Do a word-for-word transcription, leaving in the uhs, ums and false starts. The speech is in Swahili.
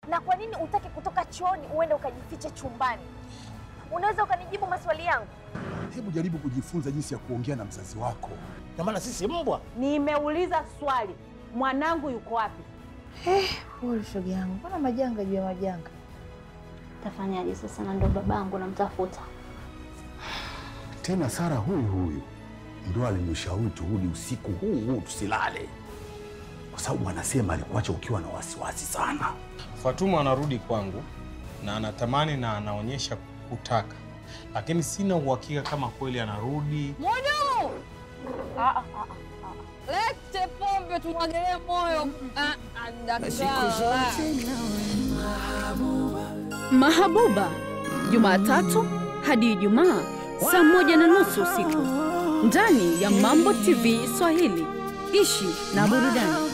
Na kwa nini utake kutoka chooni uende ukajifiche chumbani? Unaweza ukanijibu maswali yangu? Hebu jaribu kujifunza jinsi ya kuongea na mzazi wako. Na maana sisi mbwa. Nimeuliza swali. Mwanangu yuko wapi? Eh, pole shoga yangu. Mbona majanga juu ya majanga? Tafanyaje sasa na ndo babangu namtafuta? Tena Sara huyu huyu ndio alinishauri turudi usiku huu huu tusilale. Kwa sababu anasema alikuacha ukiwa na wasiwasi sana. Fatuma anarudi kwangu na anatamani na anaonyesha kutaka. Lakini sina uhakika kama kweli anarudi. Modo! Ah ah ah. Lete pombe tumwagelee moyo. Ah, Mahabuba, Jumatatu hadi Ijumaa saa moja na nusu usiku ndani ya Mambo T V Swahili. Ishi na burudani.